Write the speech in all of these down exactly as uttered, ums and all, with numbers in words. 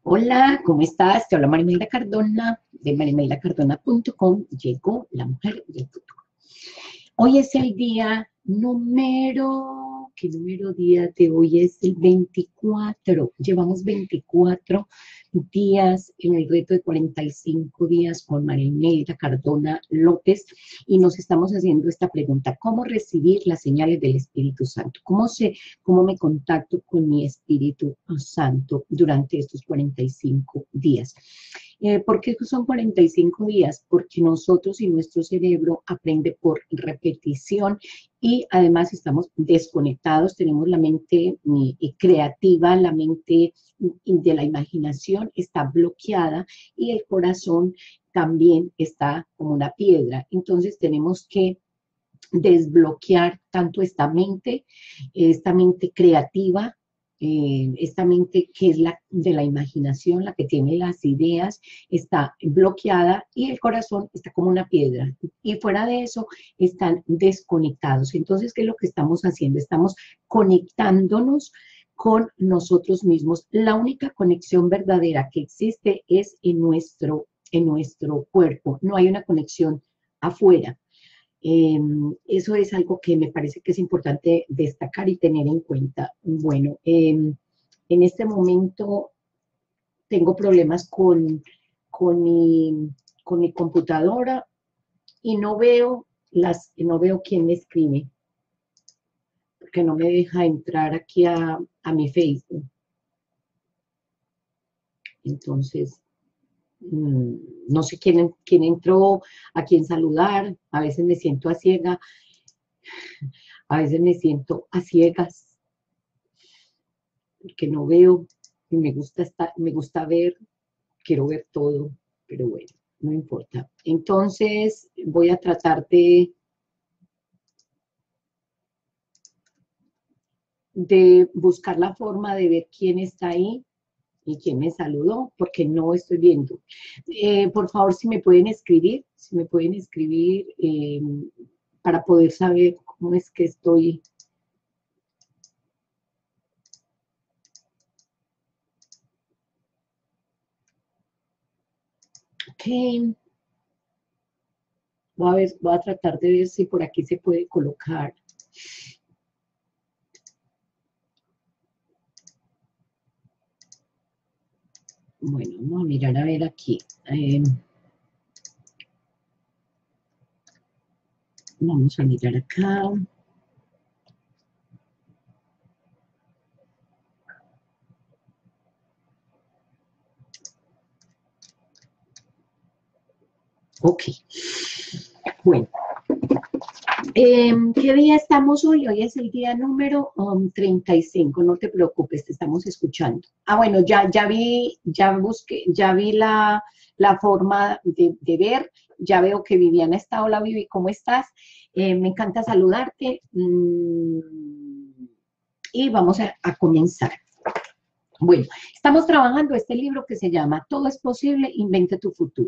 Hola, ¿cómo estás? Te habla Marimelda Cardona de marimelda cardona punto com. Llegó la mujer del futuro. Hoy es el día número, ¿qué número día de hoy es? El veinticuatro. Llevamos veinticuatro días en el reto de cuarenta y cinco días con Marimelda Cardona López y nos estamos haciendo esta pregunta: ¿cómo recibir las señales del Espíritu Santo? ¿Cómo sé, cómo me contacto con mi Espíritu Santo durante estos cuarenta y cinco días? Eh, ¿Por qué son cuarenta y cinco días? Porque nosotros y nuestro cerebro aprende por repetición y además estamos desconectados, tenemos la mente eh, creativa, la mente de la imaginación está bloqueada y el corazón también está como una piedra. Entonces tenemos que desbloquear tanto esta mente, esta mente creativa, eh, esta mente que es la de la imaginación, la que tiene las ideas, está bloqueada y el corazón está como una piedra. Y fuera de eso están desconectados. Entonces, ¿qué es lo que estamos haciendo? Estamos conectándonos con nosotros mismos. La única conexión verdadera que existe es en nuestro, en nuestro cuerpo. No hay una conexión afuera. Eh, eso es algo que me parece que es importante destacar y tener en cuenta. Bueno, eh, en este momento tengo problemas con, con, mi, con mi computadora y no veo, las, no veo quién me escribe, porque no me deja entrar aquí a, a mi Facebook. Entonces, mmm, no sé quién, quién entró, a quién saludar. A veces me siento a ciega, a veces me siento a ciegas, porque no veo, y me gusta estar, me gusta ver, quiero ver todo, pero bueno, no importa. Entonces voy a tratar de, de buscar la forma de ver quién está ahí y quién me saludó, porque no estoy viendo. Eh, por favor, si me pueden escribir, si me pueden escribir eh, para poder saber cómo es que estoy. Ok. Voy a ver, voy a tratar de ver si por aquí se puede colocar. Bueno, vamos a mirar a ver aquí. Eh, vamos a mirar acá. Ok. Bueno. Eh, ¿Qué día estamos hoy? Hoy es el día número um, treinta y cinco, no te preocupes, te estamos escuchando. Ah, bueno, ya, ya vi, ya busqué, ya vi la, la forma de, de ver, ya veo que Viviana está. Hola Vivi, ¿cómo estás? Eh, me encanta saludarte mm, y vamos a, a comenzar. Bueno, estamos trabajando este libro que se llama Todo es posible, inventa tu futuro.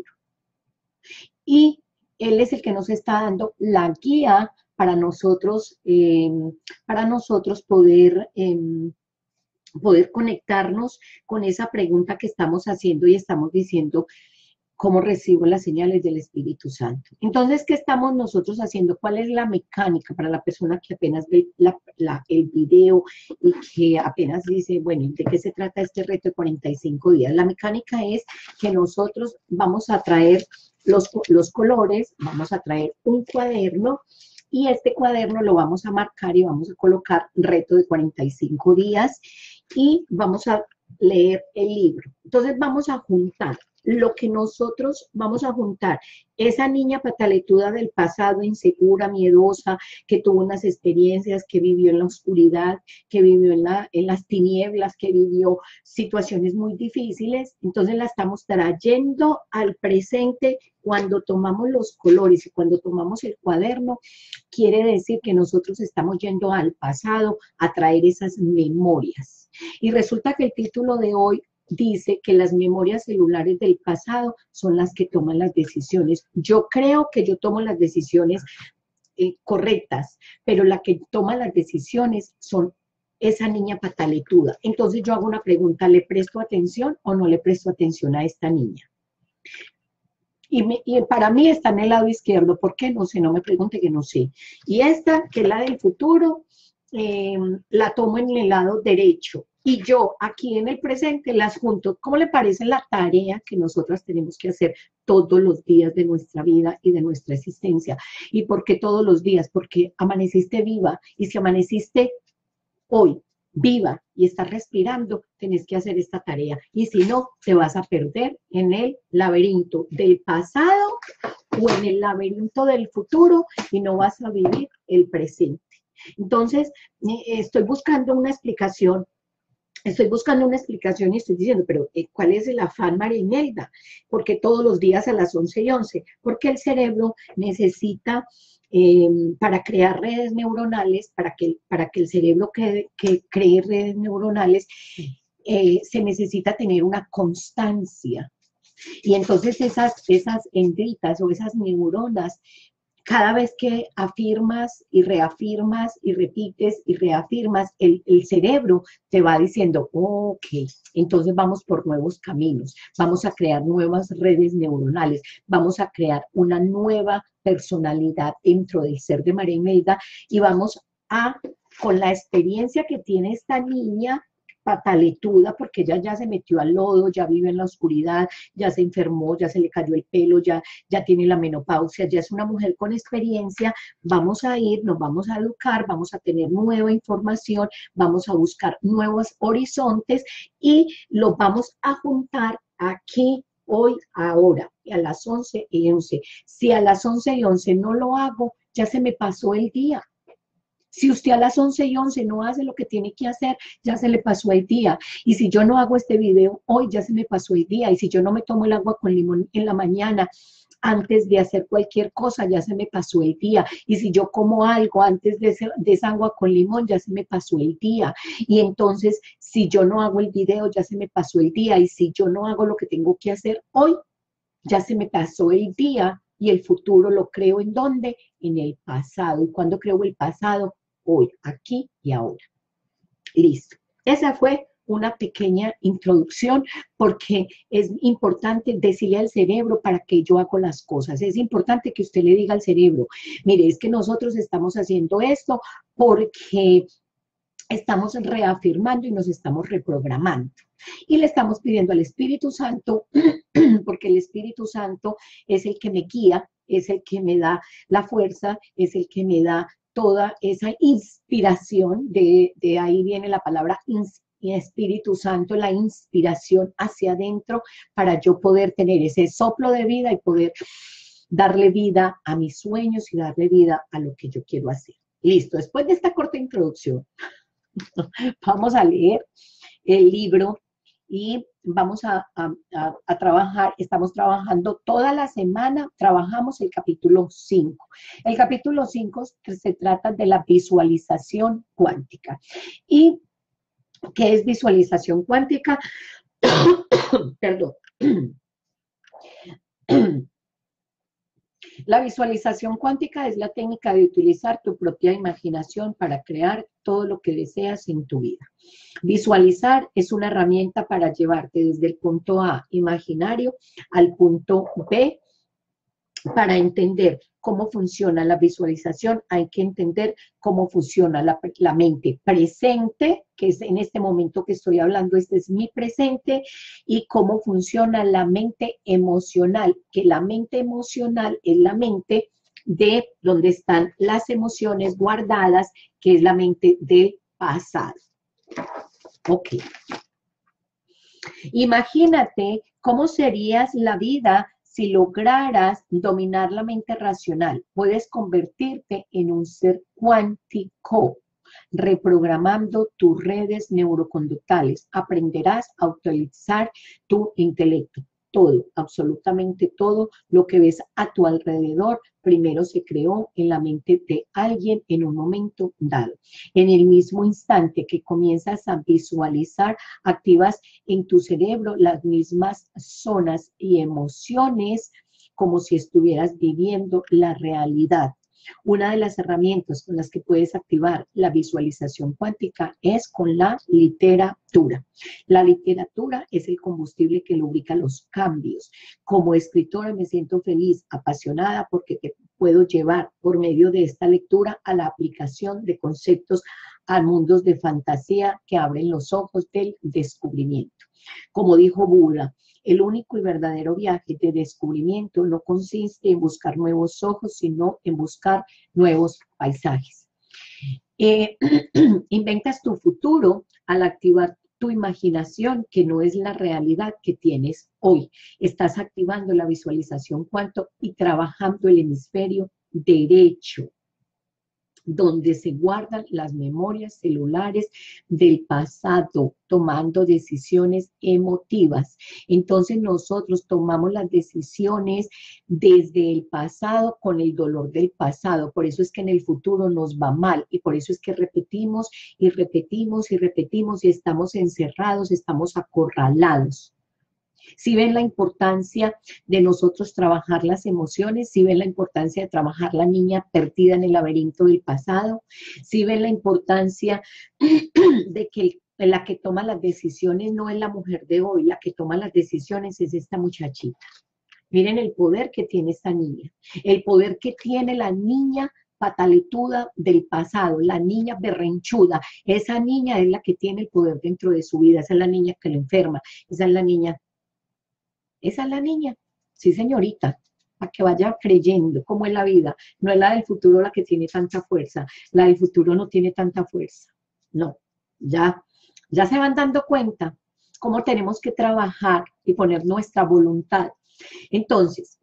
Y él es el que nos está dando la guía para nosotros, eh, para nosotros poder, eh, poder conectarnos con esa pregunta que estamos haciendo y estamos diciendo: ¿cómo recibo las señales del Espíritu Santo? Entonces, ¿qué estamos nosotros haciendo? ¿Cuál es la mecánica para la persona que apenas ve la, la, el video y que apenas dice, bueno, ¿de qué se trata este reto de cuarenta y cinco días? La mecánica es que nosotros vamos a traer los, los colores, vamos a traer un cuaderno y este cuaderno lo vamos a marcar y vamos a colocar reto de cuarenta y cinco días y vamos a leer el libro. Entonces vamos a juntar lo que nosotros vamos a juntar, esa niña pataletuda del pasado, insegura, miedosa, que tuvo unas experiencias, que vivió en la oscuridad, que vivió en, la, en las tinieblas, que vivió situaciones muy difíciles. Entonces la estamos trayendo al presente. Cuando tomamos los colores y cuando tomamos el cuaderno, quiere decir que nosotros estamos yendo al pasado a traer esas memorias. Y resulta que el título de hoy dice que las memorias celulares del pasado son las que toman las decisiones. Yo creo que yo tomo las decisiones eh, correctas, pero la que toma las decisiones son esa niña pataletuda. Entonces yo hago una pregunta, ¿le presto atención o no le presto atención a esta niña? Y, me, y para mí está en el lado izquierdo. ¿Por qué? No sé, no me pregunte que no sé. Y esta, que es la del futuro, eh, la tomo en el lado derecho. Y yo aquí en el presente las junto. ¿Cómo le parece la tarea que nosotras tenemos que hacer todos los días de nuestra vida y de nuestra existencia? ¿Y por qué todos los días? Porque amaneciste viva. Y si amaneciste hoy viva y estás respirando, tenés que hacer esta tarea. Y si no, te vas a perder en el laberinto del pasado o en el laberinto del futuro y no vas a vivir el presente. Entonces, estoy buscando una explicación, estoy buscando una explicación y estoy diciendo, pero ¿cuál es el afán, María Imelda? Porque todos los días a las once y once, porque el cerebro necesita... Eh, para crear redes neuronales, para que, para que el cerebro que, que cree redes neuronales, eh, se necesita tener una constancia. Y entonces esas, esas dendritas o esas neuronas, cada vez que afirmas y reafirmas y repites y reafirmas, el, el cerebro te va diciendo, ok, entonces vamos por nuevos caminos, vamos a crear nuevas redes neuronales, vamos a crear una nueva personalidad dentro del ser de María Imelda y vamos a, con la experiencia que tiene esta niña, pataletuda, porque ella ya se metió al lodo, ya vive en la oscuridad, ya se enfermó, ya se le cayó el pelo, ya, ya tiene la menopausia, ya es una mujer con experiencia, vamos a ir, nos vamos a educar, vamos a tener nueva información, vamos a buscar nuevos horizontes y los vamos a juntar aquí, hoy, ahora, a las once y once. Si a las once y once no lo hago, ya se me pasó el día. Si usted a las once y once no hace lo que tiene que hacer, ya se le pasó el día. Y si yo no hago este video hoy, ya se me pasó el día. Y si yo no me tomo el agua con limón en la mañana, antes de hacer cualquier cosa, ya se me pasó el día. Y si yo como algo antes de, ese, de esa agua con limón, ya se me pasó el día. Y entonces, si yo no hago el video, ya se me pasó el día. Y si yo no hago lo que tengo que hacer hoy, ya se me pasó el día. Y el futuro lo creo ¿en dónde? En el pasado. ¿Y cuándo creo el pasado? Hoy, aquí y ahora. Listo. Esa fue una pequeña introducción porque es importante decirle al cerebro para que yo hago las cosas. Es importante que usted le diga al cerebro, mire, es que nosotros estamos haciendo esto porque estamos reafirmando y nos estamos reprogramando. Y le estamos pidiendo al Espíritu Santo, porque el Espíritu Santo es el que me guía, es el que me da la fuerza, es el que me da toda esa inspiración, de, de ahí viene la palabra Espíritu Santo, la inspiración hacia adentro para yo poder tener ese soplo de vida y poder darle vida a mis sueños y darle vida a lo que yo quiero hacer. Listo, después de esta corta introducción, vamos a leer el libro y vamos a, a, a, a trabajar, estamos trabajando toda la semana, trabajamos el capítulo cinco. El capítulo cinco se trata de la visualización cuántica. ¿Y qué es visualización cuántica? Perdón. La visualización cuántica es la técnica de utilizar tu propia imaginación para crear todo lo que deseas en tu vida. Visualizar es una herramienta para llevarte desde el punto A, imaginario, al punto B. Para entender cómo funciona la visualización, hay que entender cómo funciona la, la mente presente, que es en este momento que estoy hablando, este es mi presente, y cómo funciona la mente emocional, que la mente emocional es la mente de donde están las emociones guardadas, que es la mente del pasado. Ok. Imagínate cómo serías la vida si lograras dominar la mente racional. Puedes convertirte en un ser cuántico, reprogramando tus redes neuroconductuales. Aprenderás a utilizar tu intelecto. Todo, absolutamente todo lo que ves a tu alrededor, primero se creó en la mente de alguien en un momento dado. En el mismo instante que comienzas a visualizar, activas en tu cerebro las mismas zonas y emociones como si estuvieras viviendo la realidad. Una de las herramientas con las que puedes activar la visualización cuántica es con la literatura. La literatura es el combustible que lubrica los cambios. Como escritora me siento feliz, apasionada, porque te puedo llevar por medio de esta lectura a la aplicación de conceptos a mundos de fantasía que abren los ojos del descubrimiento. Como dijo Buda, el único y verdadero viaje de descubrimiento no consiste en buscar nuevos ojos, sino en buscar nuevos paisajes. Eh, inventas tu futuro al activar tu imaginación, que no es la realidad que tienes hoy. Estás activando la visualización cuántica y trabajando el hemisferio derecho, donde se guardan las memorias celulares del pasado, tomando decisiones emotivas. Entonces nosotros tomamos las decisiones desde el pasado con el dolor del pasado. Por eso es que en el futuro nos va mal y por eso es que repetimos y repetimos y repetimos y estamos encerrados, estamos acorralados. Si ven la importancia de nosotros trabajar las emociones, si ven la importancia de trabajar la niña perdida en el laberinto del pasado, si ven la importancia de que la que toma las decisiones no es la mujer de hoy, la que toma las decisiones es esta muchachita. Miren el poder que tiene esta niña, el poder que tiene la niña pataletuda del pasado, la niña berrenchuda. Esa niña es la que tiene el poder dentro de su vida, esa es la niña que la enferma, esa es la niña. Esa es la niña, sí señorita, para que vaya creyendo cómo es la vida. No es la del futuro la que tiene tanta fuerza, la del futuro no tiene tanta fuerza. No, ya, ya se van dando cuenta cómo tenemos que trabajar y poner nuestra voluntad. Entonces,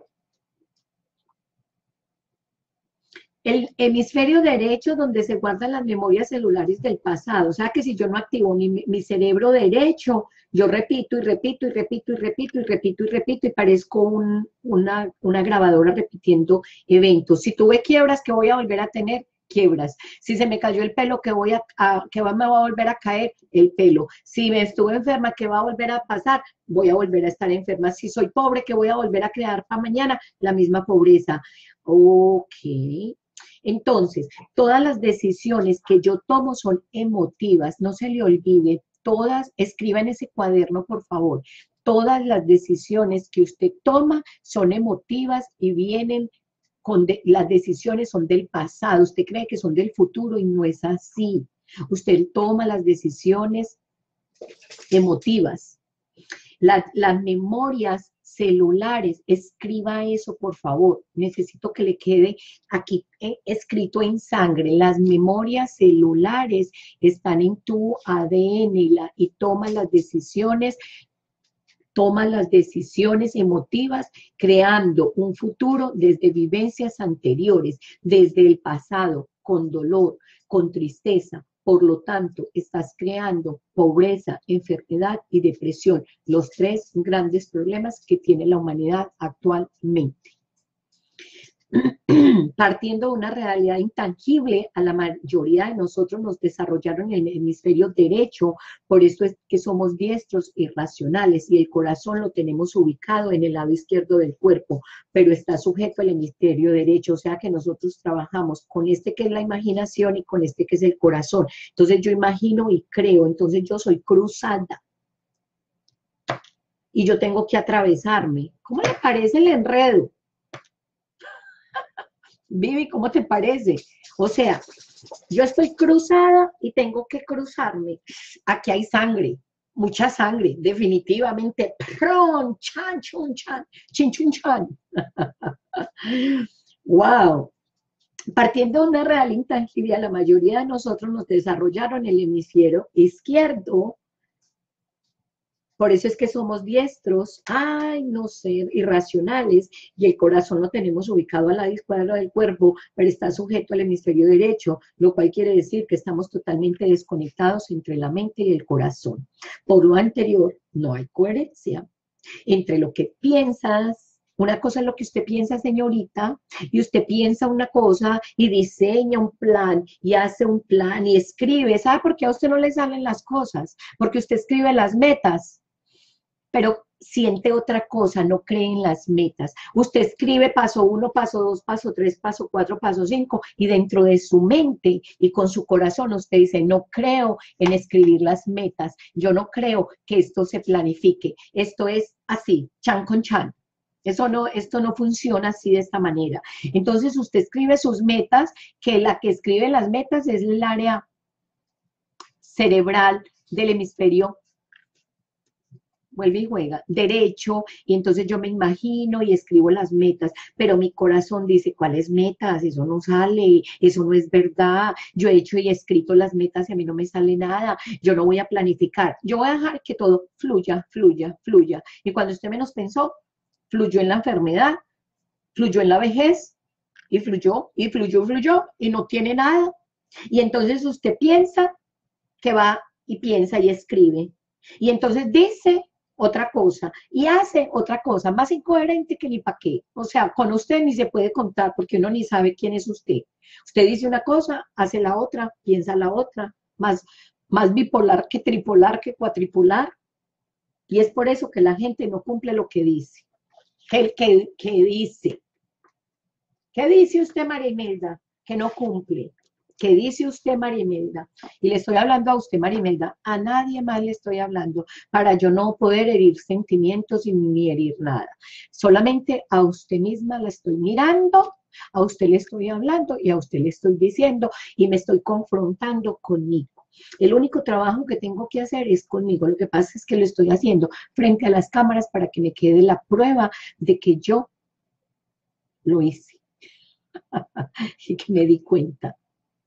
el hemisferio derecho donde se guardan las memorias celulares del pasado. O sea que si yo no activo mi, mi cerebro derecho, yo repito y repito y repito y repito y repito y repito y parezco un, una, una grabadora repitiendo eventos. Si tuve quiebras, ¿qué voy a volver a tener? Quiebras. Si se me cayó el pelo, ¿qué voy a, a, qué va, me va a volver a caer? El pelo. Si me estuve enferma, ¿qué va a volver a pasar? Voy a volver a estar enferma. Si soy pobre, ¿qué voy a volver a crear para mañana? La misma pobreza. Ok. Entonces, todas las decisiones que yo tomo son emotivas, no se le olvide, todas, escriba en ese cuaderno, por favor, todas las decisiones que usted toma son emotivas y vienen con, de, las decisiones son del pasado, usted cree que son del futuro y no es así, usted toma las decisiones emotivas, la, las memorias celulares, escriba eso por favor, necesito que le quede aquí eh, escrito en sangre, las memorias celulares están en tu A D N y, la, y toma las decisiones, toma las decisiones emotivas creando un futuro desde vivencias anteriores, desde el pasado, con dolor, con tristeza. Por lo tanto, estás creando pobreza, enfermedad y depresión, los tres grandes problemas que tiene la humanidad actualmente. Partiendo de una realidad intangible, a la mayoría de nosotros nos desarrollaron en el hemisferio derecho, por eso es que somos diestros y racionales, y el corazón lo tenemos ubicado en el lado izquierdo del cuerpo, pero está sujeto al hemisferio derecho, o sea que nosotros trabajamos con este que es la imaginación y con este que es el corazón. Entonces yo imagino y creo, entonces yo soy cruzada, y yo tengo que atravesarme. ¿Cómo le parece el enredo? Vivi, ¿cómo te parece? O sea, yo estoy cruzada y tengo que cruzarme. Aquí hay sangre, mucha sangre, definitivamente. ¡Pron! ¡Chan, chun, chan! ¡Chin, chun, chan! ¡Wow! Partiendo de una real intangible, la mayoría de nosotros nos desarrollaron el hemisferio izquierdo. Por eso es que somos diestros, ay, no sé, irracionales, y el corazón lo tenemos ubicado a la izquierda del cuerpo, pero está sujeto al hemisferio derecho, lo cual quiere decir que estamos totalmente desconectados entre la mente y el corazón. Por lo anterior, no hay coherencia entre lo que piensas. Una cosa es lo que usted piensa, señorita, y usted piensa una cosa y diseña un plan y hace un plan y escribe. ¿Sabe por qué a usted no le salen las cosas? Porque usted escribe las metas. Pero siente otra cosa, no cree en las metas. Usted escribe paso uno, paso dos, paso tres, paso cuatro, paso cinco, y dentro de su mente y con su corazón usted dice, no creo en escribir las metas, yo no creo que esto se planifique, esto es así, chan con chan. Eso no, esto no funciona así de esta manera. Entonces usted escribe sus metas, que la que escribe las metas es el área cerebral del hemisferio, vuelve y juega, derecho, y entonces yo me imagino y escribo las metas, pero mi corazón dice, ¿cuáles metas? Eso no sale, eso no es verdad, yo he hecho y he escrito las metas y a mí no me sale nada, yo no voy a planificar, yo voy a dejar que todo fluya, fluya, fluya, y cuando usted menos pensó, fluyó en la enfermedad, fluyó en la vejez, y fluyó, y fluyó, fluyó, y no tiene nada, y entonces usted piensa que va y piensa y escribe, y entonces dice otra cosa, y hace otra cosa, más incoherente que ni pa' qué. O sea, con usted ni se puede contar, porque uno ni sabe quién es usted. Usted dice una cosa, hace la otra, piensa la otra, más, más bipolar que tripolar que cuatripolar, y es por eso que la gente no cumple lo que dice. ¿Qué, qué, qué dice? ¿Qué dice usted, María Imelda? Que no cumple. ¿Qué dice usted, María Imelda? Y le estoy hablando a usted, María Imelda, a nadie más le estoy hablando, para yo no poder herir sentimientos ni herir nada. Solamente a usted misma la estoy mirando, a usted le estoy hablando y a usted le estoy diciendo y me estoy confrontando conmigo. El único trabajo que tengo que hacer es conmigo. Lo que pasa es que lo estoy haciendo frente a las cámaras para que me quede la prueba de que yo lo hice y que me di cuenta.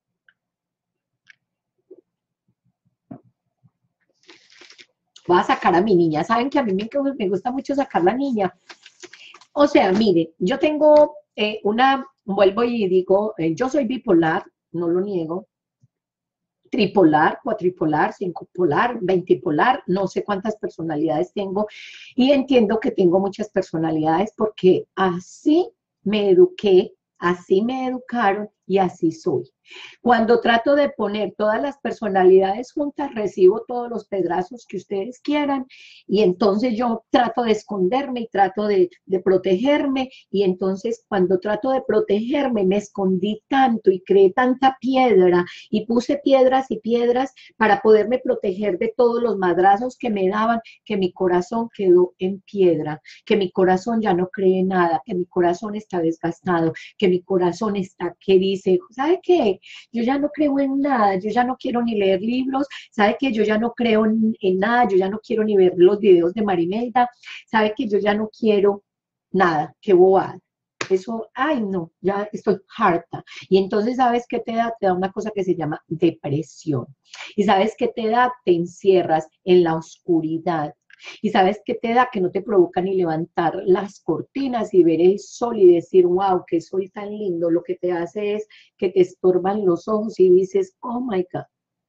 Voy a sacar a mi niña. Saben que a mí me, me gusta mucho sacar la niña. O sea, mire, yo tengo eh, una, vuelvo y digo, eh, yo soy bipolar, no lo niego, tripolar, cuatripolar, cincopolar, veintipolar, no sé cuántas personalidades tengo, y entiendo que tengo muchas personalidades porque así me eduqué, así me educaron y así soy. Cuando trato de poner todas las personalidades juntas, recibo todos los pedrazos que ustedes quieran, y entonces yo trato de esconderme y trato de, de protegerme, y entonces cuando trato de protegerme me escondí tanto y creé tanta piedra, y puse piedras y piedras para poderme proteger de todos los madrazos que me daban, que mi corazón quedó en piedra, que mi corazón ya no cree nada, que mi corazón está desgastado, que mi corazón está, que dice, ¿sabe qué? Yo ya no creo en nada, yo ya no quiero ni leer libros, ¿sabe qué? Yo ya no creo en, en nada, yo ya no quiero ni ver los videos de Marimelda, ¿sabe qué? Yo ya no quiero nada, qué bobada. Eso, ay no, ya estoy harta. Y entonces, ¿sabes qué te da? Te da una cosa que se llama depresión. Y ¿sabes qué te da? Te encierras en la oscuridad. Y ¿sabes qué te da? Que no te provoca ni levantar las cortinas y ver el sol y decir, wow, qué sol tan lindo. Lo que te hace es que te estorban los ojos y dices, oh my God,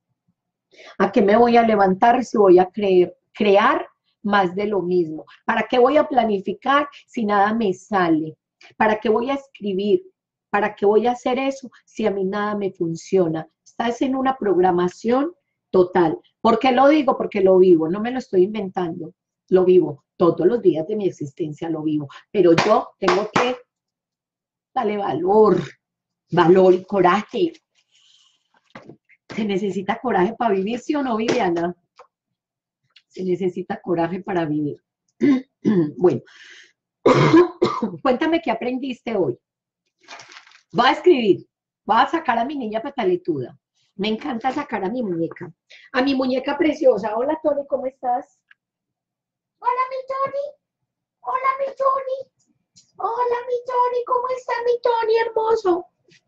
¿a qué me voy a levantar si voy a creer, crear más de lo mismo? ¿Para qué voy a planificar si nada me sale? ¿Para qué voy a escribir? ¿Para qué voy a hacer eso si a mí nada me funciona? Estás en una programación total. ¿Por qué lo digo? Porque lo vivo, no me lo estoy inventando, lo vivo. Todos los días de mi existencia lo vivo, pero yo tengo que darle valor, valor y coraje. ¿Se necesita coraje para vivir, sí o no, Viviana? Se necesita coraje para vivir. Bueno, cuéntame qué aprendiste hoy. Voy a escribir, voy a sacar a mi niña pataletuda. Me encanta sacar a mi muñeca. A mi muñeca preciosa. Hola, Tony, ¿cómo estás? Hola, mi Tony. Hola, mi Tony. Hola, mi Tony, ¿cómo está mi Tony hermoso?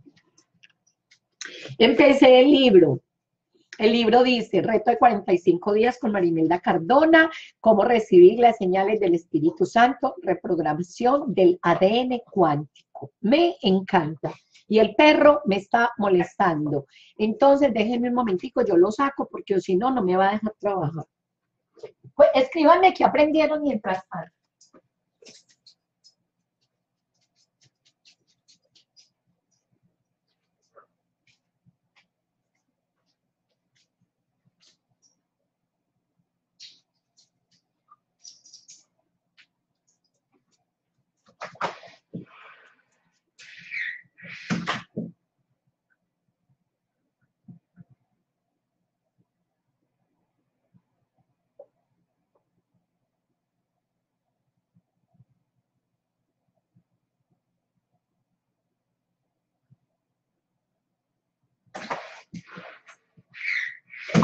Empecé el libro. El libro dice, reto de cuarenta y cinco días con Marimelda Cardona, cómo recibir las señales del Espíritu Santo, reprogramación del A D N cuántico. Me encanta. Y el perro me está molestando. Entonces, déjenme un momentico, yo lo saco, porque si no, no me va a dejar trabajar. Pues, escríbanme qué aprendieron mientras tanto.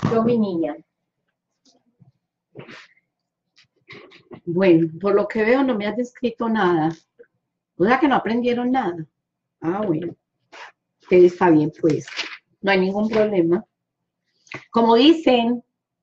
Yo, mi niña. Bueno, por lo que veo no me has descrito nada. O sea que no aprendieron nada. Ah, bueno. Ustedes está bien, pues. No hay ningún problema. Como dicen,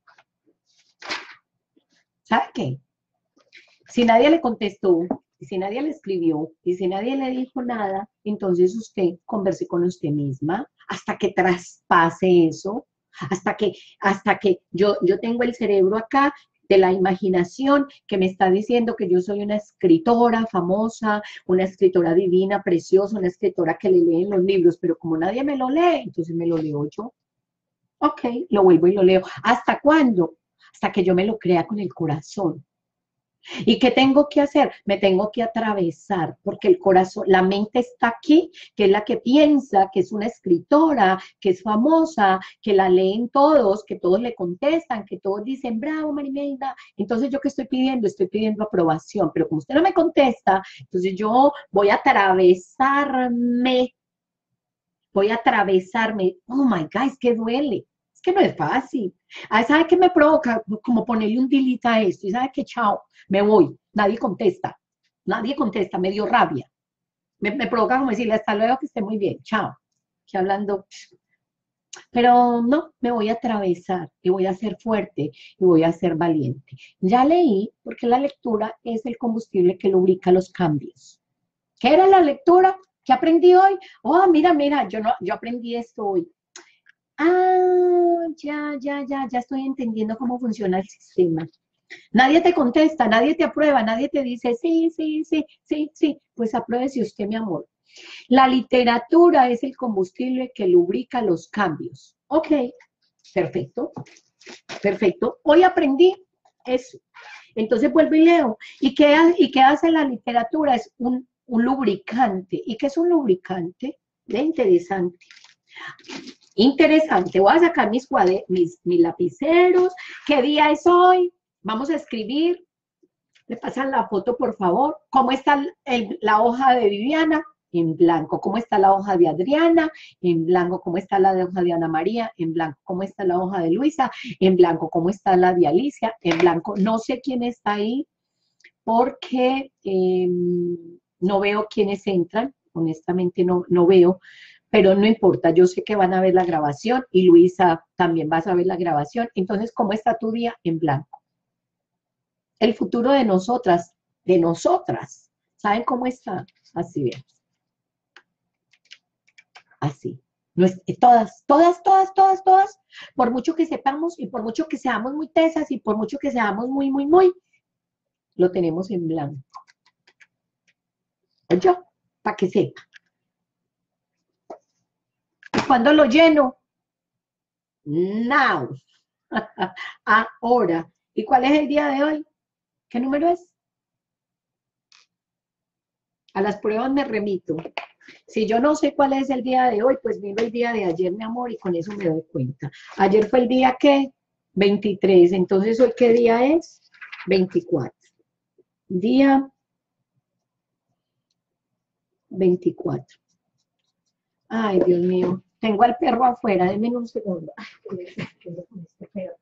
¿sabe qué? Si nadie le contestó, y si nadie le escribió, y si nadie le dijo nada, entonces usted converse con usted misma hasta que traspase eso, hasta que, hasta que yo, yo tengo el cerebro acá de la imaginación que me está diciendo que yo soy una escritora famosa, una escritora divina, preciosa, una escritora que le leen los libros, pero como nadie me lo lee, entonces me lo leo yo. Ok, lo vuelvo y lo leo. ¿Hasta cuándo? Hasta que yo me lo crea con el corazón. ¿Y qué tengo que hacer? Me tengo que atravesar, porque el corazón, la mente está aquí, que es la que piensa, que es una escritora, que es famosa, que la leen todos, que todos le contestan, que todos dicen, bravo, Marimelda. Entonces, ¿yo qué estoy pidiendo? Estoy pidiendo aprobación, pero como usted no me contesta, entonces yo voy a atravesarme, voy a atravesarme. Oh, my God, es que duele. Es que no es fácil. Ah, ¿sabe qué me provoca? Como ponerle un delete a esto. Y sabe que chao, me voy. Nadie contesta. Nadie contesta. Me dio rabia. Me, me provoca como decirle hasta luego, que esté muy bien. Chao. Que hablando. Pero no, me voy a atravesar y voy a ser fuerte y voy a ser valiente. Ya leí, porque la lectura es el combustible que lubrica los cambios. ¿Qué era la lectura? ¿Qué aprendí hoy? Oh, mira, mira, yo, no, yo aprendí esto hoy. Ah, ya, ya, ya, ya estoy entendiendo cómo funciona el sistema. Nadie te contesta, nadie te aprueba, nadie te dice, sí, sí, sí, sí, sí, pues apruébese usted, mi amor. La literatura es el combustible que lubrica los cambios. Ok, perfecto, perfecto. Hoy aprendí eso. Entonces vuelvo y leo. ¿Y qué, y qué hace la literatura? Es un, un lubricante. ¿Y qué es un lubricante? De interesante. Interesante. Voy a sacar mis, mis, mis lapiceros. ¿Qué día es hoy? Vamos a escribir. Me pasan la foto, por favor. ¿Cómo está el, la hoja de Viviana? En blanco. ¿Cómo está la hoja de Adriana? En blanco. ¿Cómo está la hoja de Ana María? En blanco. ¿Cómo está la hoja de Luisa? En blanco. ¿Cómo está la de Alicia? En blanco. No sé quién está ahí porque eh, no veo quiénes entran. Honestamente no, no veo. Pero no importa, yo sé que van a ver la grabación y Luisa también vas a ver la grabación. Entonces, ¿cómo está tu día? En blanco. El futuro de nosotras, de nosotras, ¿saben cómo está? Así bien. Así. No es, todas, todas, todas, todas, todas, por mucho que sepamos y por mucho que seamos muy tesas y por mucho que seamos muy, muy, muy, lo tenemos en blanco. Yo, para que sepa. ¿Cuándo lo lleno? Now. Ahora. ¿Y cuál es el día de hoy? ¿Qué número es? A las pruebas me remito. Si yo no sé cuál es el día de hoy, pues miro el día de ayer, mi amor, y con eso me doy cuenta. Ayer fue el día, ¿qué? veintitrés. Entonces, ¿hoy qué día es? veinticuatro. Día veinticuatro. Ay, Dios mío. Tengo al perro afuera. Denme un segundo. Ay, ¿qué es con este perro?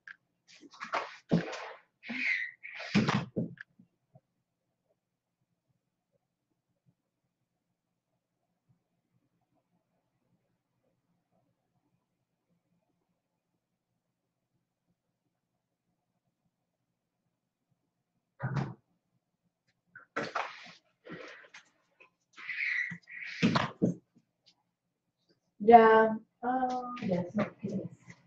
Ya. Ah, ya sé qué es.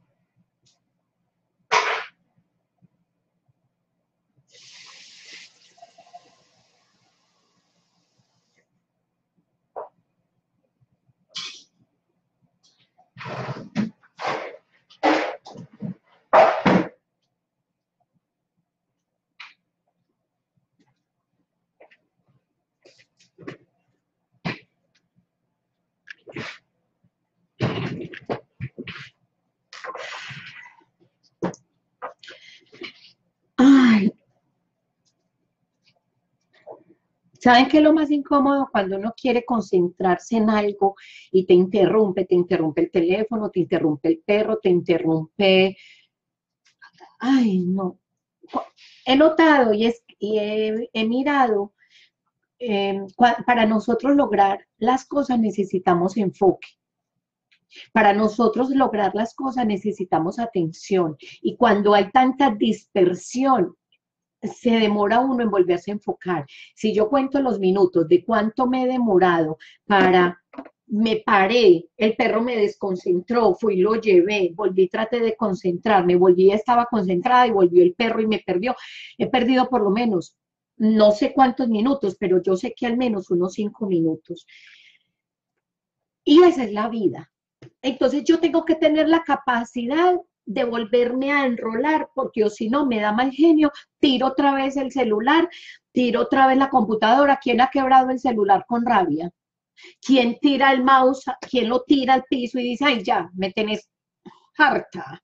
Ay. ¿Saben qué es lo más incómodo? Cuando uno quiere concentrarse en algo y te interrumpe, te interrumpe el teléfono, te interrumpe el perro, te interrumpe ay, no. He notado y, es, y he, he mirado, eh, para nosotros lograr las cosas necesitamos enfoque. Para nosotros lograr las cosas necesitamos atención. Y cuando hay tanta dispersión, se demora uno en volverse a enfocar. Si yo cuento los minutos de cuánto me he demorado para, me paré, el perro me desconcentró, fui, lo llevé, volví, traté de concentrarme, volví, estaba concentrada y volvió el perro y me perdió. He perdido por lo menos, no sé cuántos minutos, pero yo sé que al menos unos cinco minutos. Y esa es la vida. Entonces yo tengo que tener la capacidad de volverme a enrolar, porque o si no me da mal genio, tiro otra vez el celular, tiro otra vez la computadora. ¿Quién ha quebrado el celular con rabia? ¿Quién tira el mouse? ¿Quién lo tira al piso y dice, ay, ya, me tenés harta?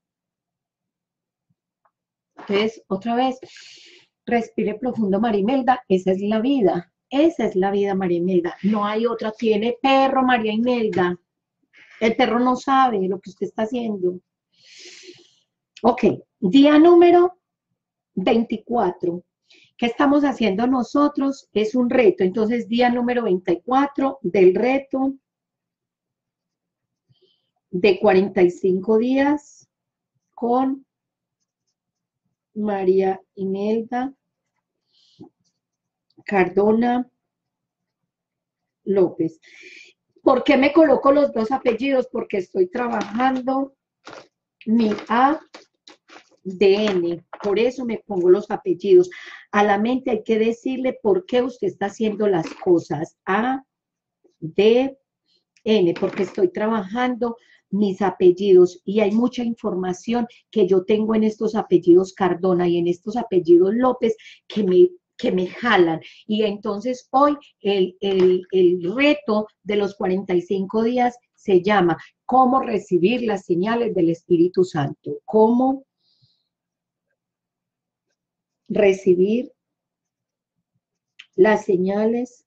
Entonces, otra vez, respire profundo, María Imelda, esa es la vida, esa es la vida, María Imelda, no hay otra. Tiene perro, María Imelda, el perro no sabe lo que usted está haciendo. Ok, día número veinticuatro. ¿Qué estamos haciendo nosotros? Es un reto. Entonces, día número veinticuatro del reto de cuarenta y cinco días con María Imelda Cardona López. ¿Por qué me coloco los dos apellidos? Porque estoy trabajando mi A D N, por eso me pongo los apellidos. A la mente hay que decirle por qué usted está haciendo las cosas. A, D, N, porque estoy trabajando mis apellidos y hay mucha información que yo tengo en estos apellidos Cardona y en estos apellidos López que me, que me jalan. Y entonces hoy el, el, el reto de los cuarenta y cinco días se llama ¿Cómo recibir las señales del Espíritu Santo? ¿Cómo recibir las señales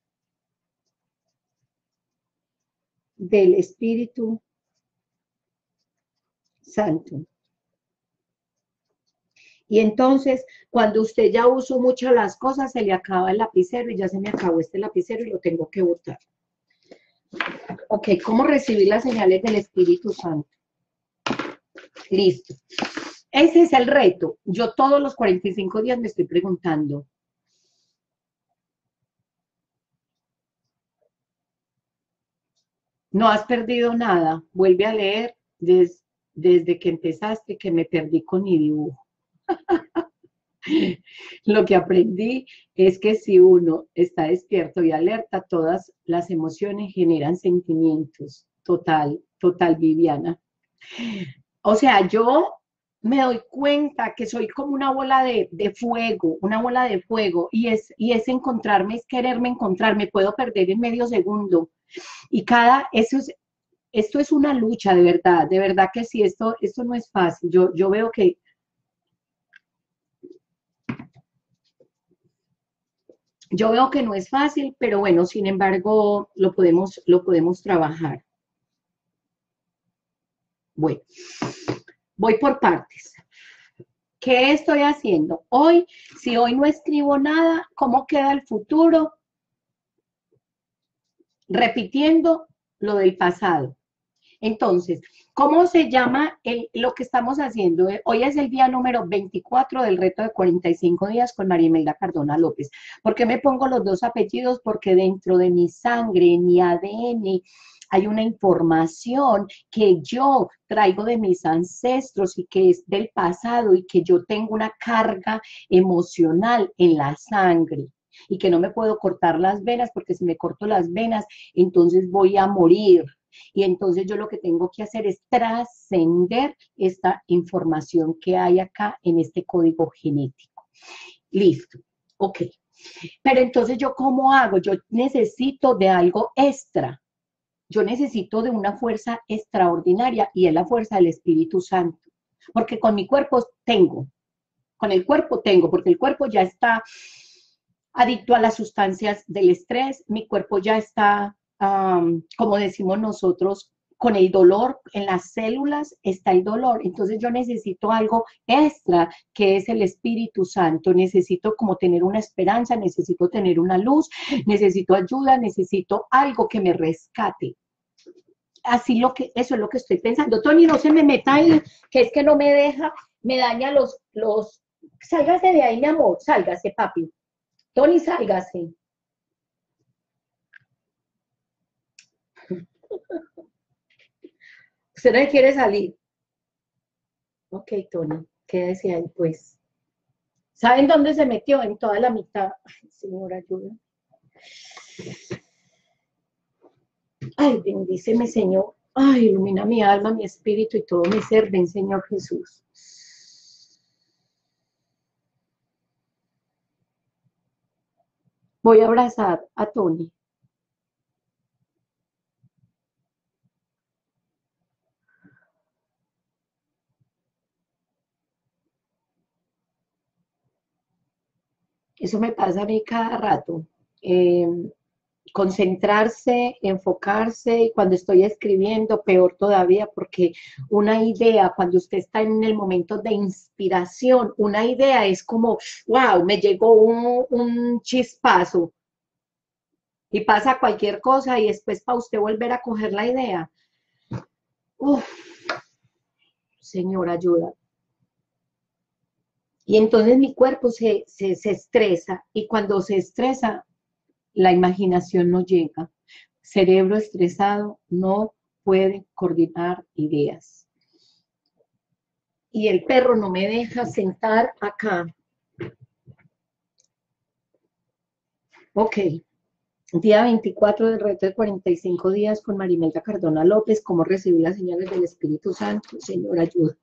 del Espíritu Santo? Y entonces, cuando usted ya usó muchas las cosas, se le acaba el lapicero y ya se me acabó este lapicero y lo tengo que botar. Ok, ¿cómo recibir las señales del Espíritu Santo? Listo. Ese es el reto. Yo todos los cuarenta y cinco días me estoy preguntando, no has perdido nada, vuelve a leer des, desde que empezaste que me perdí con mi dibujo. Lo que aprendí es que si uno está despierto y alerta, todas las emociones generan sentimientos. Total, total, Viviana. O sea, yo me doy cuenta que soy como una bola de, de fuego, una bola de fuego, y es, y es encontrarme, es quererme encontrar, me puedo perder en medio segundo. Y cada, eso es, esto es una lucha, de verdad, de verdad que sí, esto, esto no es fácil. Yo, yo veo que Yo veo que no es fácil, pero bueno, sin embargo, lo podemos, lo podemos trabajar. Bueno, voy por partes. ¿Qué estoy haciendo? Hoy, si hoy no escribo nada, ¿cómo queda el futuro? Repitiendo lo del pasado. Entonces, ¿cómo se llama el, lo que estamos haciendo? Hoy es el día número veinticuatro del reto de cuarenta y cinco días con María Imelda Cardona López. ¿Por qué me pongo los dos apellidos? Porque dentro de mi sangre, mi A D N, hay una información que yo traigo de mis ancestros y que es del pasado y que yo tengo una carga emocional en la sangre y que no me puedo cortar las venas porque si me corto las venas, entonces voy a morir. Y entonces yo lo que tengo que hacer es trascender esta información que hay acá en este código genético. Listo, ok. Pero entonces yo, ¿cómo hago? Yo necesito de algo extra. Yo necesito de una fuerza extraordinaria y es la fuerza del Espíritu Santo. Porque con mi cuerpo tengo, con el cuerpo tengo, porque el cuerpo ya está adicto a las sustancias del estrés, mi cuerpo ya está, um, como decimos nosotros, con el dolor, en las células está el dolor, entonces yo necesito algo extra, que es el Espíritu Santo, necesito como tener una esperanza, necesito tener una luz, necesito ayuda, necesito algo que me rescate. Así lo que, eso es lo que estoy pensando. Tony, no se me meta ahí, que es que no me deja, me daña los, los, sálgase de ahí, mi amor, sálgase, papi. Tony, sálgase. Usted no quiere salir. Ok, Tony, quédese ahí, pues. ¿Saben dónde se metió? En toda la mitad. Ay, Señor, ayuda. Ay, bendíceme, Señor. Ay, ilumina mi alma, mi espíritu y todo mi ser. Ven, Señor Jesús. Voy a abrazar a Tony. Eso me pasa a mí cada rato. Eh, concentrarse, enfocarse, y cuando estoy escribiendo, peor todavía, porque una idea, cuando usted está en el momento de inspiración, una idea es como, wow, me llegó un, un chispazo, y pasa cualquier cosa, y después para usted volver a coger la idea. Uf, Señor, ayuda. Y entonces mi cuerpo se, se, se estresa, y cuando se estresa, la imaginación no llega. Cerebro estresado no puede coordinar ideas. Y el perro no me deja sentar acá. Ok. Día veinticuatro del reto de cuarenta y cinco días con Marimelda Cardona López. ¿Cómo recibir las señales del Espíritu Santo? Señor, ayuda.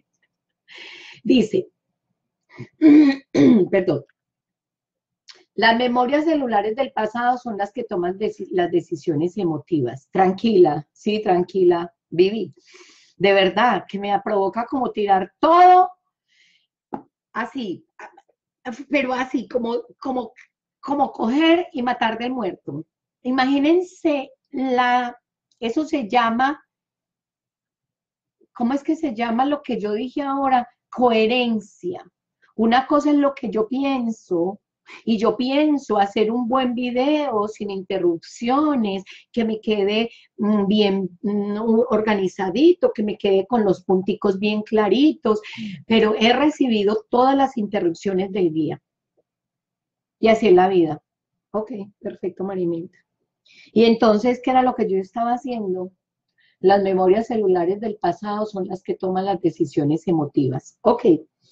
Dice, perdón, las memorias celulares del pasado son las que toman deci las decisiones emotivas. Tranquila, sí, tranquila, Vivi. De verdad, que me provoca como tirar todo así, pero así, como, como, como coger y matar del muerto. Imagínense, la, eso se llama, ¿cómo es que se llama lo que yo dije ahora? Coherencia. Una cosa es lo que yo pienso, y yo pienso hacer un buen video sin interrupciones, que me quede mm, bien mm, organizadito, que me quede con los punticos bien claritos, pero he recibido todas las interrupciones del día. Y así es la vida. Ok, perfecto, Marimelda. Y entonces, ¿qué era lo que yo estaba haciendo? Las memorias celulares del pasado son las que toman las decisiones emotivas. Ok.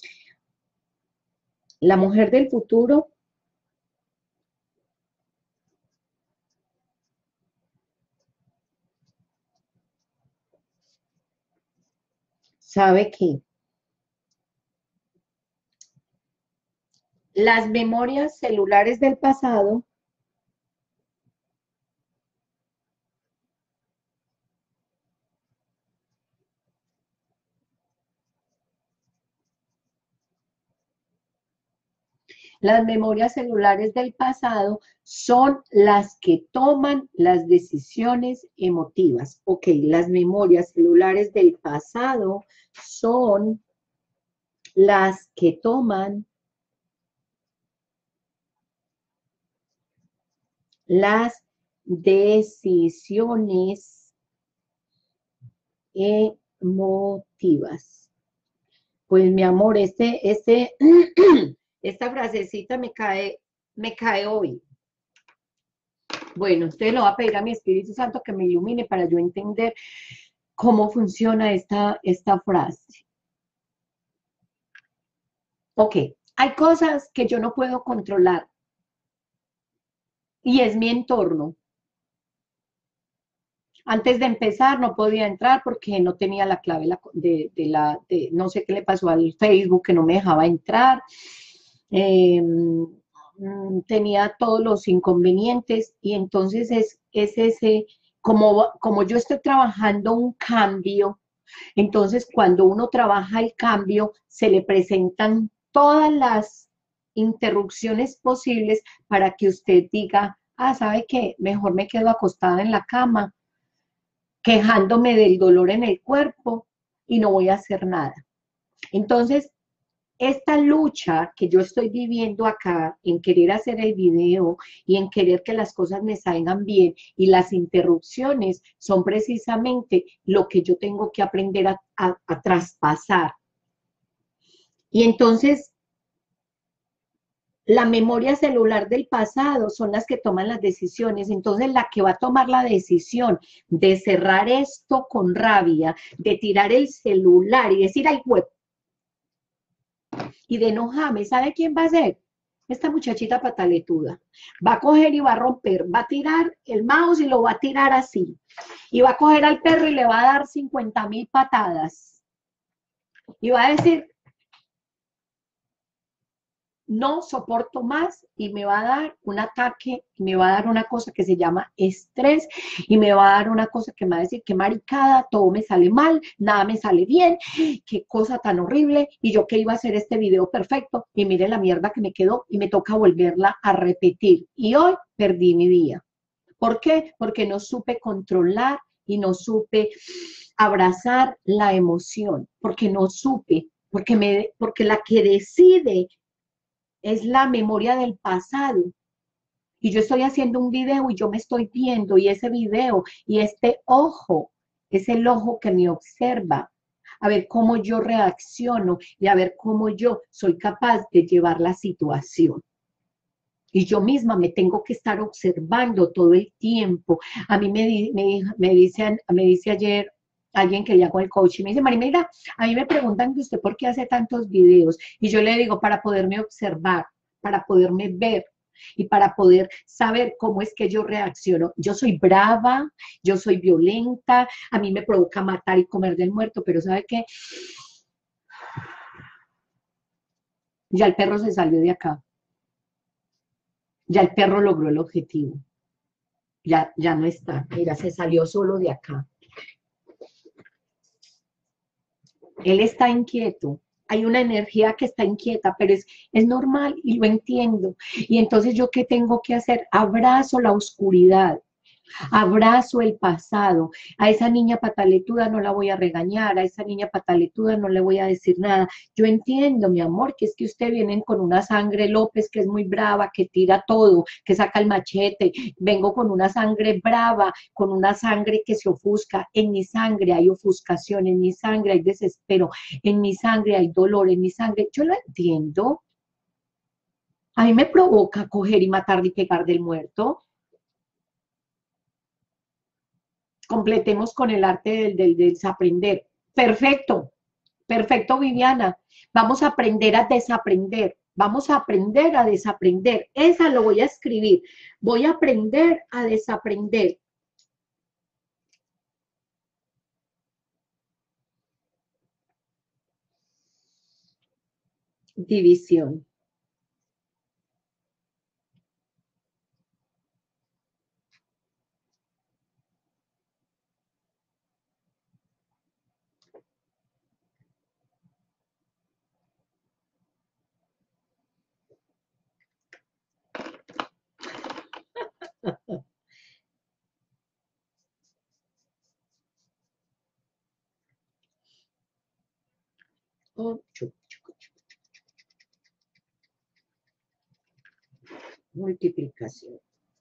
La mujer del futuro sabe que las memorias celulares del pasado Las memorias celulares del pasado son las que toman las decisiones emotivas. Ok, las memorias celulares del pasado son las que toman las decisiones emotivas. Pues mi amor, este, este, esta frasecita me cae, me cae hoy. Bueno, usted lo va a pedir a mi Espíritu Santo que me ilumine para yo entender cómo funciona esta, esta frase. Ok, hay cosas que yo no puedo controlar y es mi entorno. Antes de empezar no podía entrar porque no tenía la clave de, de la, de, no sé qué le pasó al Facebook que no me dejaba entrar. Eh, tenía todos los inconvenientes y entonces es, es ese, como, como yo estoy trabajando un cambio, entonces cuando uno trabaja el cambio se le presentan todas las interrupciones posibles para que usted diga, ah, ¿sabe qué? Mejor me quedo acostada en la cama quejándome del dolor en el cuerpo y no voy a hacer nada. Entonces, esta lucha que yo estoy viviendo acá, en querer hacer el video y en querer que las cosas me salgan bien, y las interrupciones son precisamente lo que yo tengo que aprender a, a, a traspasar. Y entonces, la memoria celular del pasado son las que toman las decisiones. Entonces, la que va a tomar la decisión de cerrar esto con rabia, de tirar el celular y decir, ay, web, y de enojarme, ¿sabe quién va a ser? Esta muchachita pataletuda. Va a coger y va a romper, va a tirar el mouse y lo va a tirar así. Y va a coger al perro y le va a dar cincuenta mil patadas. Y va a decir, no soporto más, y me va a dar un ataque, me va a dar una cosa que se llama estrés, y me va a dar una cosa que me va a decir que maricada, todo me sale mal, nada me sale bien, qué cosa tan horrible, y yo que iba a hacer este video perfecto, y mire la mierda que me quedó, y me toca volverla a repetir, y hoy perdí mi día. ¿Por qué? Porque no supe controlar y no supe abrazar la emoción, porque no supe, porque, me, porque la que decide es la memoria del pasado. Y yo estoy haciendo un video y yo me estoy viendo, y ese video y este ojo es el ojo que me observa, a ver cómo yo reacciono y a ver cómo yo soy capaz de llevar la situación. Y yo misma me tengo que estar observando todo el tiempo. A mí me, me, me, dice, me dice ayer alguien que ya con el coach y me dice, Marimela, a mí me preguntan que usted por qué hace tantos videos, y yo le digo, para poderme observar, para poderme ver y para poder saber cómo es que yo reacciono. Yo soy brava, yo soy violenta, a mí me provoca matar y comer del muerto, pero ¿sabe qué? Ya el perro se salió de acá, ya el perro logró el objetivo, ya, ya no está, mira, se salió solo de acá. Él está inquieto, hay una energía que está inquieta, pero es, es normal y lo entiendo. Y entonces, ¿yo qué tengo que hacer? Abrazo la oscuridad, abrazo el pasado. A esa niña pataletuda no la voy a regañar, a esa niña pataletuda no le voy a decir nada. Yo entiendo, mi amor, que es que usted viene con una sangre López que es muy brava, que tira todo, que saca el machete. Vengo con una sangre brava, con una sangre que se ofusca. En mi sangre hay ofuscación, en mi sangre hay desespero, en mi sangre hay dolor, en mi sangre. Yo lo entiendo. A mí me provoca coger y matar y pegar del muerto. Completemos con el arte del, del, del desaprender. Perfecto, perfecto, Viviana. Vamos a aprender a desaprender. Vamos a aprender a desaprender. Esa lo voy a escribir. Voy a aprender a desaprender. División. Multiplicación.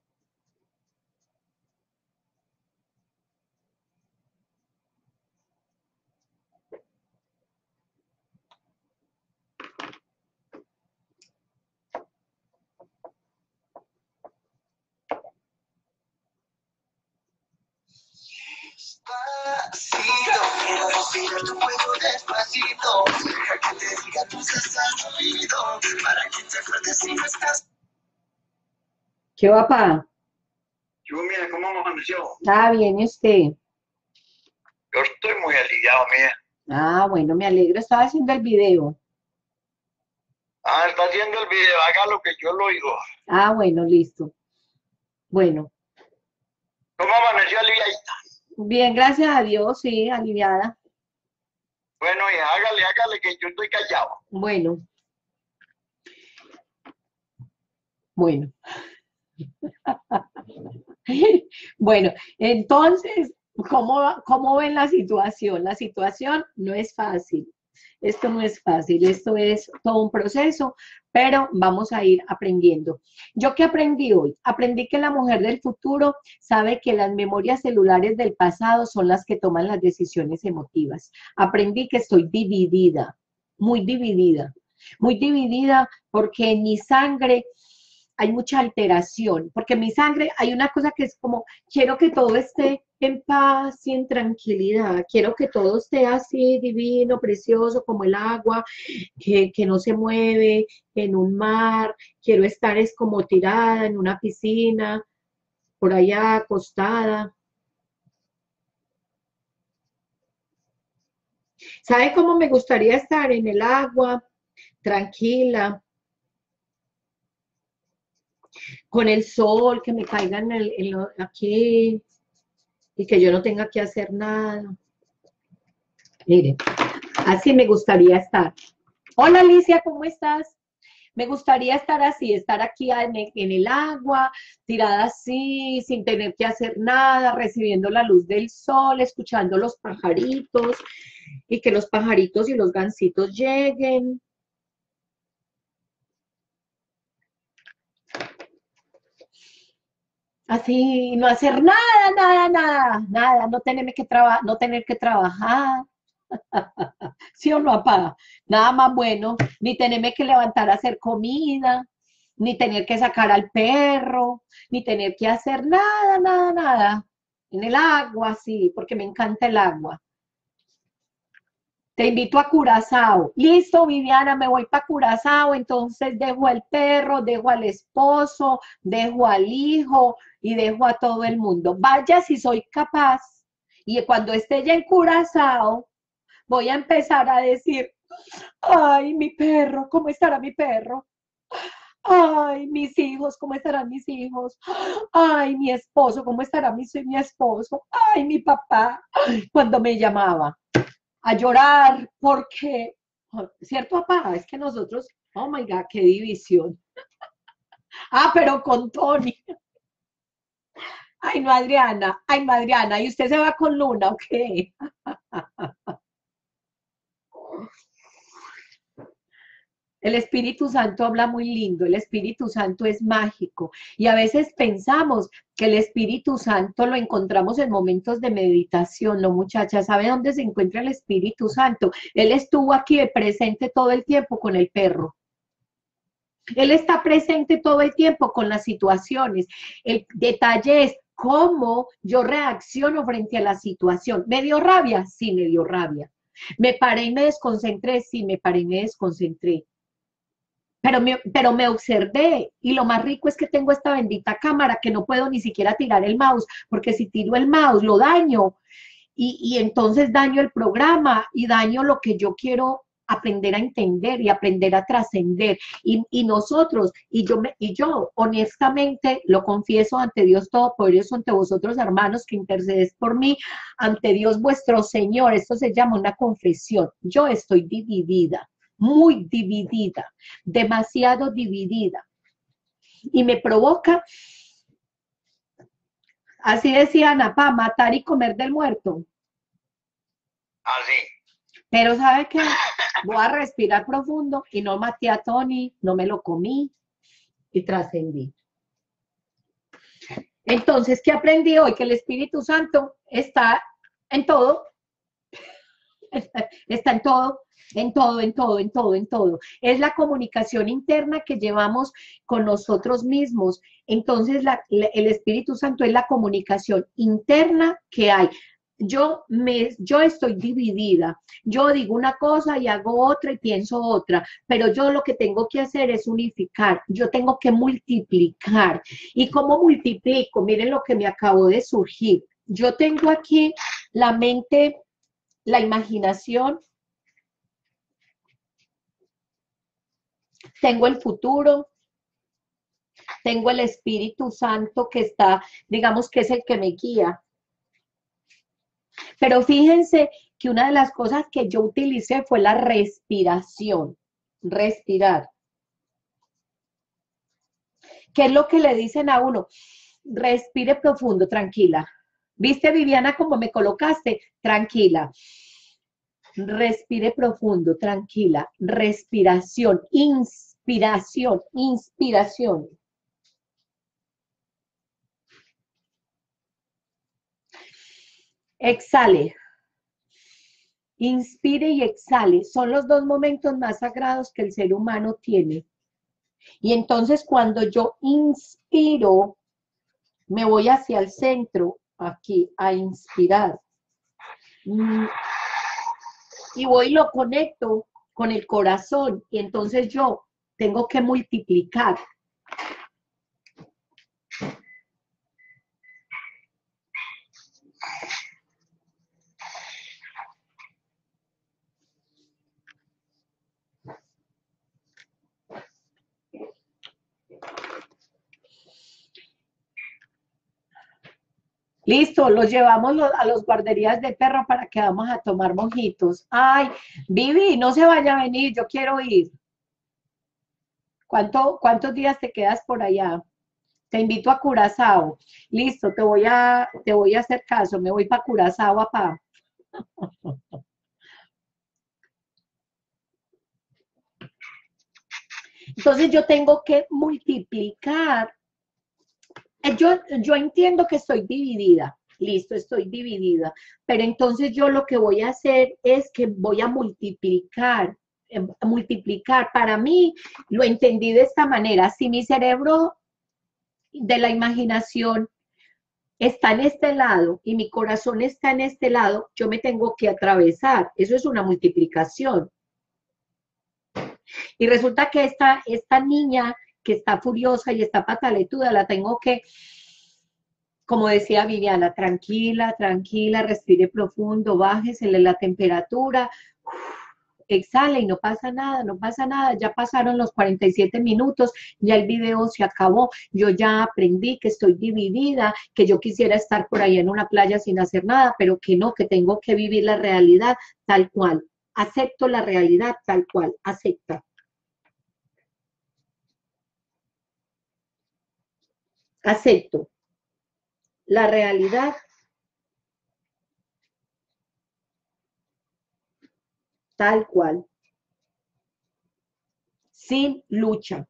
Despacito, quiero respirar tu cuello despacito, deja que te diga tus cosas al oído, para que te acuerdes si no estás. ¿Qué va, pa? Yo, mira, ¿cómo amaneció? Ah, bien, ¿y usted? Yo estoy muy aliviado, mía. Ah, bueno, me alegro. Estaba haciendo el video. Ah, está haciendo el video, haga lo que yo lo oigo. Ah, bueno, listo. Bueno. ¿Cómo amaneció aliviadita? Bien, gracias a Dios, sí, aliviada. Bueno, y hágale, hágale, que yo estoy callado. Bueno. Bueno. Bueno, entonces, ¿Cómo, cómo ven la situación? La situación no es fácil. Esto no es fácil, esto es todo un proceso, pero vamos a ir aprendiendo. ¿Yo qué aprendí hoy? Aprendí que la mujer del futuro sabe que las memorias celulares del pasado son las que toman las decisiones emotivas. Aprendí que estoy dividida, muy dividida, muy dividida porque en mi sangre hay mucha alteración, porque en mi sangre hay una cosa que es como, quiero que todo esté en paz y en tranquilidad, quiero que todo esté así divino, precioso, como el agua, que, que no se mueve en un mar, quiero estar es como tirada en una piscina, por allá acostada. ¿Sabe cómo me gustaría estar en el agua, tranquila, con el sol, que me caiga en el, en lo- aquí y que yo no tenga que hacer nada? Mire, así me gustaría estar. Hola Alicia, ¿cómo estás? Me gustaría estar así, estar aquí en el, en el agua, tirada así, sin tener que hacer nada, recibiendo la luz del sol, escuchando los pajaritos y que los pajaritos y los gansitos lleguen. Así, no hacer nada, nada, nada, nada, no tener que, traba, no tener que trabajar. ¿Sí o no, apaga? Nada más bueno, ni tenerme que levantar a hacer comida, ni tener que sacar al perro, ni tener que hacer nada, nada, nada. En el agua, sí, porque me encanta el agua. Te invito a Curazao. Listo, Viviana, me voy para Curazao, entonces dejo al perro, dejo al esposo, dejo al hijo y dejo a todo el mundo. Vaya si soy capaz. Y cuando esté ya en Curazao, voy a empezar a decir, ay, mi perro, ¿cómo estará mi perro? Ay, mis hijos, ¿cómo estarán mis hijos? Ay, mi esposo, ¿cómo estará mi, mi esposo? Ay, mi papá, cuando me llamaba a llorar porque, ¿cierto, papá? Es que nosotros, oh my God, qué división. Ah, pero con Tony. Ay, no, Adriana, ay, no, Adriana, ¿y usted se va con Luna o qué? El Espíritu Santo habla muy lindo, el Espíritu Santo es mágico y a veces pensamos que el Espíritu Santo lo encontramos en momentos de meditación, ¿no, muchachas? ¿Sabe dónde se encuentra el Espíritu Santo? Él estuvo aquí presente todo el tiempo con el perro. Él está presente todo el tiempo con las situaciones. El detalle es cómo yo reacciono frente a la situación. ¿Me dio rabia? Sí, me dio rabia. ¿Me paré y me desconcentré? Sí, me paré y me desconcentré. Pero me, pero me observé y lo más rico es que tengo esta bendita cámara que no puedo ni siquiera tirar el mouse, porque si tiro el mouse lo daño y, y entonces daño el programa y daño lo que yo quiero aprender a entender y aprender a trascender. Y, y nosotros, y yo, me, y yo honestamente lo confieso ante Dios Todopoderoso, ante vosotros hermanos que intercedes por mí, ante Dios vuestro Señor, esto se llama una confesión. Yo estoy dividida, muy dividida, demasiado dividida. Y me provoca, así decía Ana, pa, matar y comer del muerto. Así. Pero ¿sabe qué? Voy a respirar profundo y no maté a Tony, no me lo comí y trascendí. Entonces, ¿qué aprendí hoy? Que el Espíritu Santo está en todo, está, está en todo, en todo, en todo, en todo, en todo. Es la comunicación interna que llevamos con nosotros mismos. Entonces, la, la, el Espíritu Santo es la comunicación interna que hay. Yo, me, yo estoy dividida, yo digo una cosa y hago otra y pienso otra, pero yo lo que tengo que hacer es unificar, yo tengo que multiplicar. ¿Y cómo multiplico? Miren lo que me acabó de surgir. Yo tengo aquí la mente, la imaginación, tengo el futuro, tengo el Espíritu Santo que está, digamos que es el que me guía. Pero fíjense que una de las cosas que yo utilicé fue la respiración, respirar. ¿Qué es lo que le dicen a uno? Respire profundo, tranquila. ¿Viste, Viviana, cómo me colocaste? Tranquila. Respire profundo, tranquila. Respiración, inspiración, inspiración. Exhale. Inspire y exhale. Son los dos momentos más sagrados que el ser humano tiene. Y entonces cuando yo inspiro, me voy hacia el centro, aquí, a inspirar. Y voy y lo conecto con el corazón. Y entonces yo tengo que multiplicar. Listo, los llevamos a los guarderías de perro para que vamos a tomar mojitos. Ay, Vivi, no se vaya a venir, yo quiero ir. ¿Cuánto, ¿Cuántos días te quedas por allá? Te invito a Curazao. Listo, te voy a, te voy a hacer caso, me voy para Curazao, papá. Entonces yo tengo que multiplicar. Yo, yo entiendo que estoy dividida, listo, estoy dividida, pero entonces yo lo que voy a hacer es que voy a multiplicar, eh, multiplicar. Para mí, lo entendí de esta manera, si mi cerebro de la imaginación está en este lado y mi corazón está en este lado, yo me tengo que atravesar, eso es una multiplicación. Y resulta que esta, esta niña que está furiosa y está pataletuda, la tengo que, como decía Viviana, tranquila, tranquila, respire profundo, bájesele la temperatura, exhala y no pasa nada, no pasa nada, ya pasaron los cuarenta y siete minutos, ya el video se acabó, yo ya aprendí que estoy dividida, que yo quisiera estar por ahí en una playa sin hacer nada, pero que no, que tengo que vivir la realidad tal cual. Acepto la realidad tal cual, acepta. Acepto la realidad tal cual, sin lucha,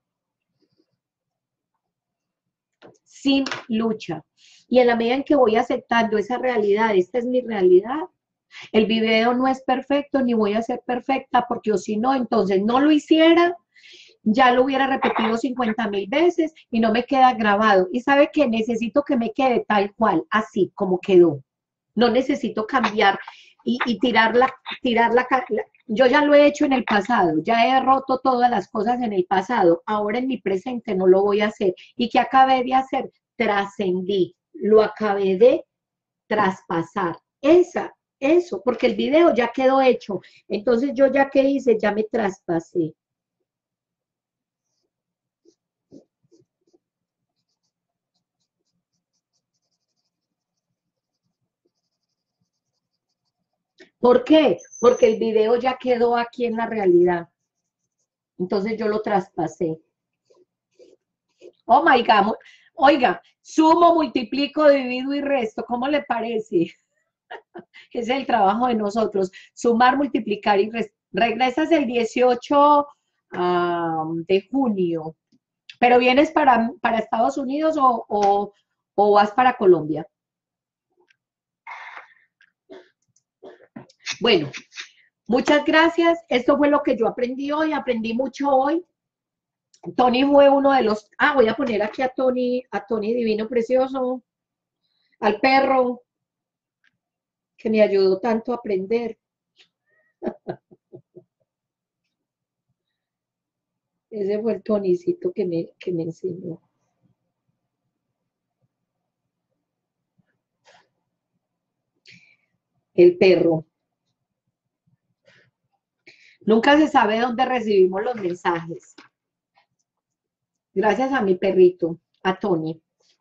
sin lucha. Y en la medida en que voy aceptando esa realidad, esta es mi realidad, el video no es perfecto, ni voy a ser perfecta, porque yo si no, entonces no lo hiciera, ya lo hubiera repetido cincuenta mil veces y no me queda grabado. Y sabe que necesito que me quede tal cual, así como quedó. No necesito cambiar y, y tirar, la, tirar la, la... Yo ya lo he hecho en el pasado, ya he roto todas las cosas en el pasado, ahora en mi presente no lo voy a hacer. ¿Y qué acabé de hacer? Trascendí, lo acabé de traspasar. Esa, eso, porque el video ya quedó hecho. Entonces yo ya que hice, ya me traspasé. ¿Por qué? Porque el video ya quedó aquí en la realidad. Entonces yo lo traspasé. Oh my God. Oiga, sumo, multiplico, divido y resto. ¿Cómo le parece? Ese es el trabajo de nosotros. Sumar, multiplicar y restar. Regresas el dieciocho um, de junio. ¿Pero vienes para, para Estados Unidos o, o, o vas para Colombia? Bueno, muchas gracias. Esto fue lo que yo aprendí hoy. Aprendí mucho hoy. Tony fue uno de los... Ah, voy a poner aquí a Tony, a Tony Divino Precioso, al perro, que me ayudó tanto a aprender. Ese fue el Tonicito que me, que me enseñó. El perro. Nunca se sabe dónde recibimos los mensajes. Gracias a mi perrito, a Tony.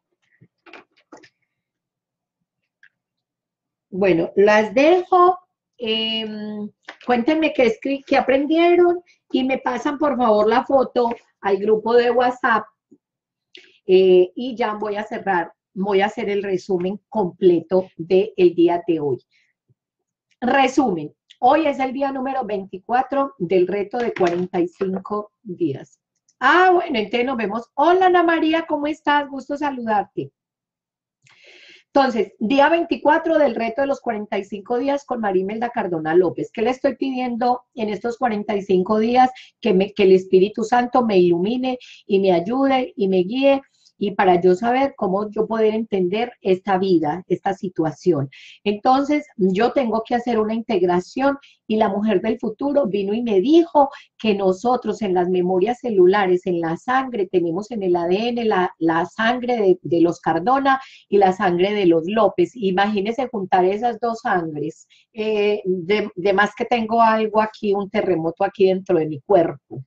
Bueno, las dejo. Eh, cuéntenme qué, qué aprendieron y me pasan por favor la foto al grupo de WhatsApp eh, y ya voy a cerrar. voy a hacer el resumen completo del día de hoy. Resumen, hoy es el día número veinticuatro del reto de cuarenta y cinco días. Ah, bueno, entonces nos vemos. Hola, Ana María, ¿cómo estás? Gusto saludarte. Entonces, día veinticuatro del reto de los cuarenta y cinco días con Marimelda Cardona López. ¿Qué le estoy pidiendo en estos cuarenta y cinco días? Que, me, que el Espíritu Santo me ilumine y me ayude y me guíe, y para yo saber cómo yo poder entender esta vida, esta situación. Entonces, yo tengo que hacer una integración, y la mujer del futuro vino y me dijo que nosotros en las memorias celulares, en la sangre, tenemos en el A D N la, la sangre de, de los Cardona y la sangre de los López. Imagínense juntar esas dos sangres. Eh, de, de más que tengo algo aquí, un terremoto aquí dentro de mi cuerpo.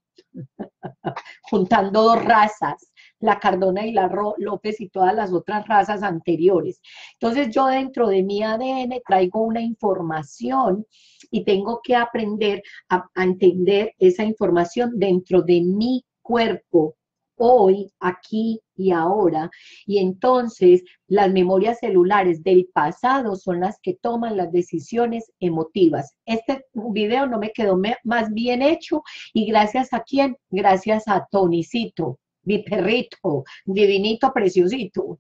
Juntando dos razas, la Cardona y la López y todas las otras razas anteriores. Entonces yo dentro de mi A D N traigo una información y tengo que aprender a, a entender esa información dentro de mi cuerpo, hoy, aquí y ahora. Y entonces las memorias celulares del pasado son las que toman las decisiones emotivas. Este video no me quedó me, más bien hecho, y gracias a quién, gracias a Tonicito, mi perrito, divinito, preciosito.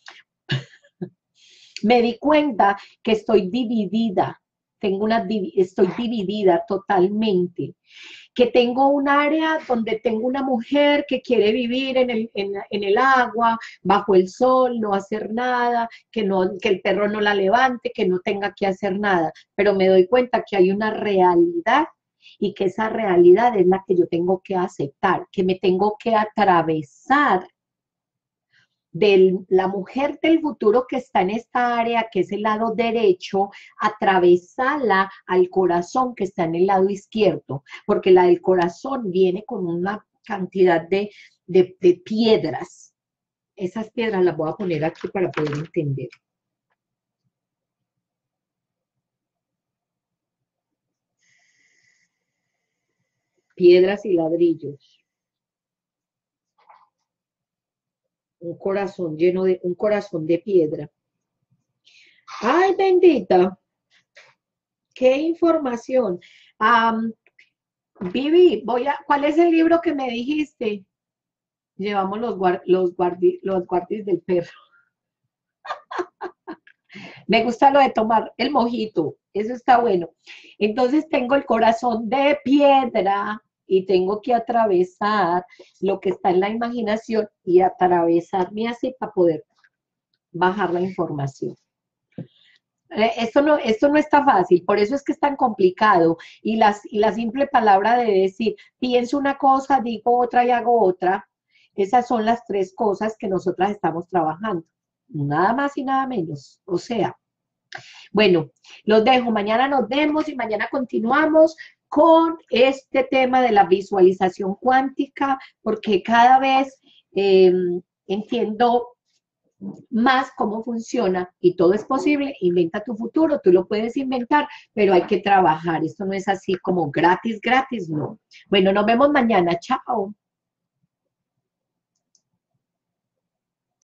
Me di cuenta que estoy dividida, tengo una, estoy dividida totalmente, que tengo un área donde tengo una mujer que quiere vivir en el, en, en el agua, bajo el sol, no hacer nada, que, no, que el perro no la levante, que no tenga que hacer nada, pero me doy cuenta que hay una realidad, y que esa realidad es la que yo tengo que aceptar, que me tengo que atravesar de la mujer del futuro que está en esta área, que es el lado derecho, atravesarla al corazón que está en el lado izquierdo, porque la del corazón viene con una cantidad de, de, de piedras. Esas piedras las voy a poner aquí para poder entender. Piedras y ladrillos. Un corazón lleno de, un corazón de piedra. ¡Ay, bendita! ¡Qué información! Um, Vivi, voy a, ¿cuál es el libro que me dijiste? Llevamos los, guard, los, guardi, los guardis del perro. Me gusta lo de tomar el mojito, eso está bueno. Entonces tengo el corazón de piedra y tengo que atravesar lo que está en la imaginación y atravesarme así para poder bajar la información. Esto no, esto no está fácil, por eso es que es tan complicado. Y, las, y la simple palabra de decir, pienso una cosa, digo otra y hago otra, esas son las tres cosas que nosotras estamos trabajando. Nada más y nada menos. O sea, bueno, los dejo. Mañana nos vemos y mañana continuamos con este tema de la visualización cuántica, porque cada vez eh, entiendo más cómo funciona, y todo es posible. Inventa tu futuro, tú lo puedes inventar, pero hay que trabajar. Esto no es así como gratis, gratis, no. Bueno, nos vemos mañana. Chao.